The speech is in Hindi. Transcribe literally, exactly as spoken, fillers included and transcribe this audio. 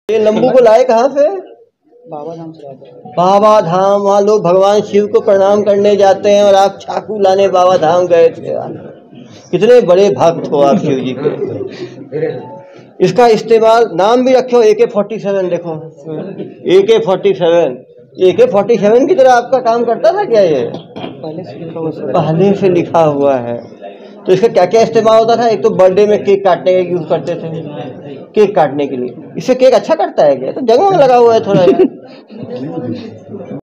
ये लंबू को लाए कहाँ से? बाबा धाम से लाते हैं। बाबा धाम, वहाँ लोग भगवान शिव को प्रणाम करने जाते हैं और आप चाकू लाने बाबा धाम गए थे। कितने बड़े भक्त हो आप शिव जी के। इसका इस्तेमाल नाम भी रखे हो ए के फोर्टी सेवन। देखो ए के फोर्टी सेवन, ए के फोर्टी सेवन की तरह आपका काम करता था क्या? ये पहले से लिखा हुआ है। पहले से लिखा हुआ है। तो इसका क्या क्या इस्तेमाल होता था? एक तो बर्थडे में केक काटने का यूज करते थे, केक काटने के लिए। इससे केक अच्छा करता है क्या? तो जंग लगा हुआ है थोड़ा यार।